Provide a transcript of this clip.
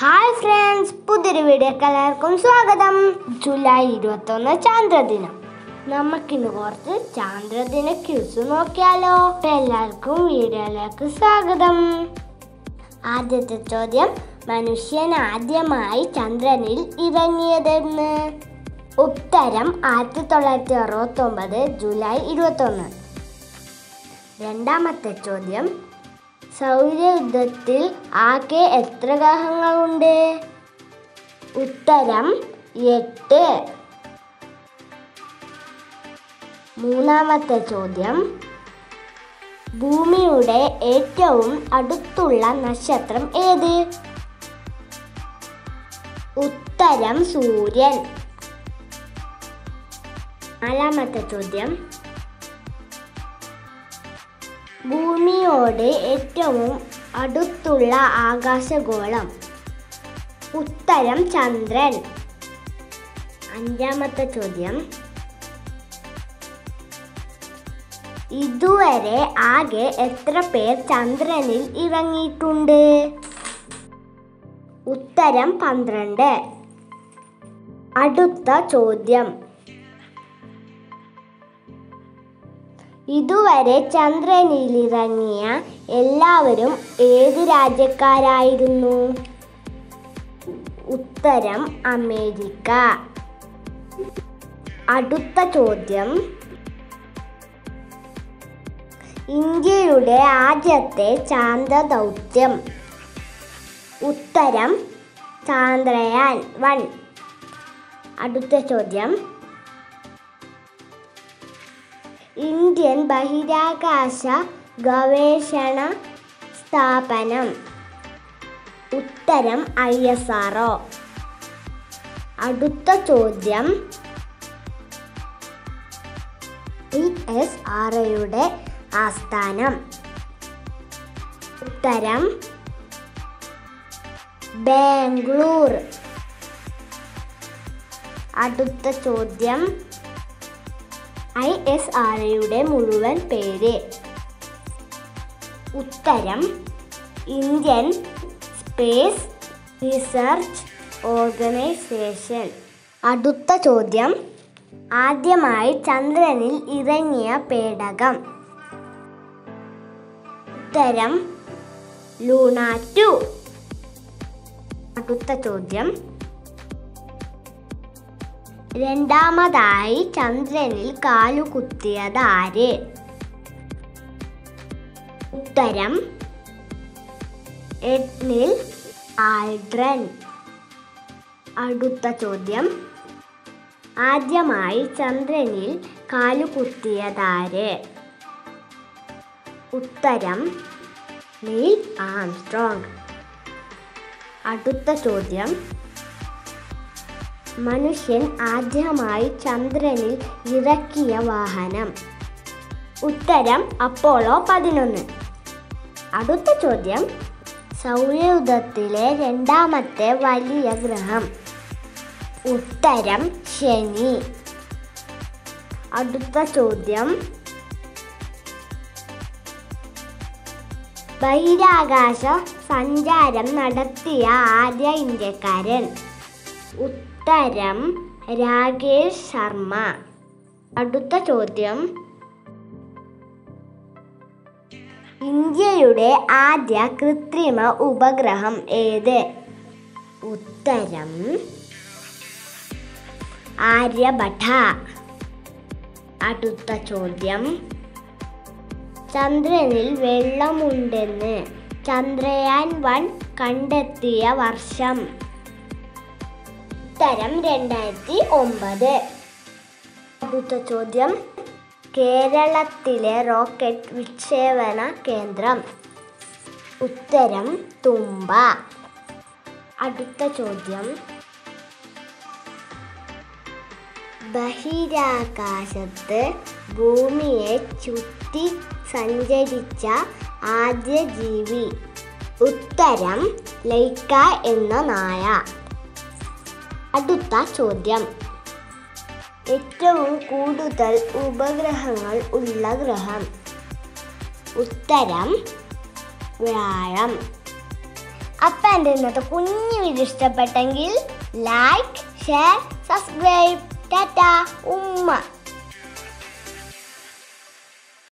Hi friends, പുതിയൊരു വീഡിയോക്ക് എല്ലാവർക്കും സ്വാഗതം. ജൂലൈ 21 ചാന്ദ്രദിനം. നമുക്കിന്ന് കുറച്ച് ചാന്ദ്രദിന ക്യൂസ് നോക്കിയാലോ. എല്ലാവർക്കും വീഡിയോയിലേക്ക് സ്വാഗതം. ആദ്യത്തെ ചോദ്യം, മനുഷ്യൻ ആദ്യമായി ചന്ദ്രനിൽ ഇറങ്ങിയതെന്ന്? ഉത്തരം 1969 ജൂലൈ 21. രണ്ടാമത്തെ ചോദ്യം, സൗരയൂഥത്തിൽ ആകെ എത്ര ഗ്രഹങ്ങളുണ്ട്? ഉത്തരം 8. മൂന്നാമത്തെ ചോദ്യം, ഭൂമിയുടെ ഏറ്റവും അടുത്തുള്ള നക്ഷത്രം ഏത്? ഉത്തരം സൂര്യൻ. നാലാമത്തെ ചോദ്യം, ഭൂമിയോട് ഏറ്റവും അടുത്തുള്ള ആകാശഗോളം? ഉത്തരം ചന്ദ്രൻ. അഞ്ചാമത്തെ ചോദ്യം, ഇതുവരെ ആകെ എത്ര പേർ ചന്ദ്രനിൽ ഇറങ്ങിയിട്ടുണ്ട്? ഉത്തരം 12. അടുത്ത ചോദ്യം, ഇതുവരെ ചന്ദ്രനിലിറങ്ങിയ എല്ലാവരും ഏത് രാജ്യക്കാരായിരുന്നു? ഉത്തരം അമേരിക്ക. അടുത്ത ചോദ്യം, ഇന്ത്യയുടെ ആദ്യത്തെ ചാന്ദ്ര ദൗത്യം? ഉത്തരം ചാന്ദ്രയാൻ 1. അടുത്ത ചോദ്യം, ഇന്ത്യൻ ബഹിരാകാശ ഗവേഷണ സ്ഥാപനം? ഉത്തരം ISRO. അടുത്ത ചോദ്യം, ISROയുടെ ആസ്ഥാനം? ഉത്തരം ബാംഗ്ലൂർ. അടുത്ത ചോദ്യം, ISROയുടെ മുഴുവൻ പേര്? ഉത്തരം ഇന്ത്യൻ സ്പേസ് റിസർച്ച് ഓർഗനൈസേഷൻ. അടുത്ത ചോദ്യം, ആദ്യമായി ചന്ദ്രനിൽ ഇറങ്ങിയ പേടകം? ഉത്തരം ലൂണ 2. അടുത്ത ചോദ്യം, രണ്ടാമതായി ചന്ദ്രനിൽ കാലുകുത്തിയത് ആര്? ഉത്തരം എഡ്വിൻ ആൽഡ്രൻ. അടുത്ത ചോദ്യം, ആദ്യമായി ചന്ദ്രനിൽ കാലുകുത്തിയതാര്? ഉത്തരം നീൽ ആംസ്ട്രോങ്. അടുത്ത ചോദ്യം, മനുഷ്യൻ ആദ്യമായി ചന്ദ്രനിൽ ഇറക്കിയ വാഹനം? ഉത്തരം അപ്പോളോ 11. അടുത്ത ചോദ്യം, സൗരയൂഥത്തിലെ രണ്ടാമത്തെ വലിയ ഗ്രഹം? ഉത്തരം ശനി. അടുത്ത ചോദ്യം, ബഹിരാകാശ സഞ്ചാരം നടത്തിയ ആദ്യ ഇന്ത്യക്കാരൻ? ഉത്തരം രാകേഷ് ശർമ്മ. അടുത്ത ചോദ്യം, ഇന്ത്യയുടെ ആദ്യ കൃത്രിമ ഉപഗ്രഹം ഏത്? ഉത്തരം ആര്യഭട്ട. അടുത്ത ചോദ്യം, ചന്ദ്രനിൽ വെള്ളമുണ്ടെന്ന് ചന്ദ്രയാൻ 1 കണ്ടെത്തിയ വർഷം? ഉത്തരം 2009. അടുത്ത ചോദ്യം, കേരളത്തിലെ റോക്കറ്റ് വിക്ഷേപണ കേന്ദ്രം? ഉത്തരം തുമ്പ. അടുത്ത ചോദ്യം, ബഹിരാകാശത്ത് ഭൂമിയെ ചുറ്റി സഞ്ചരിച്ച ആദ്യ ജീവി? ഉത്തരം ലൈക്ക എന്ന നായ. അടുത്ത ചോദ്യം, ഏറ്റവും കൂടുതൽ ഉപഗ്രഹങ്ങൾ ഉള്ള ഗ്രഹം? ഉത്തരം വ്യാഴം. അപ്പം എൻ്റെ ഇന്നത്തെ കുഞ്ഞു വീഡിയോ ഇഷ്ടപ്പെട്ടെങ്കിൽ ലൈക്ക്, ഷെയർ, സബ്സ്ക്രൈബ്. ടാറ്റാ ഉമ്മ.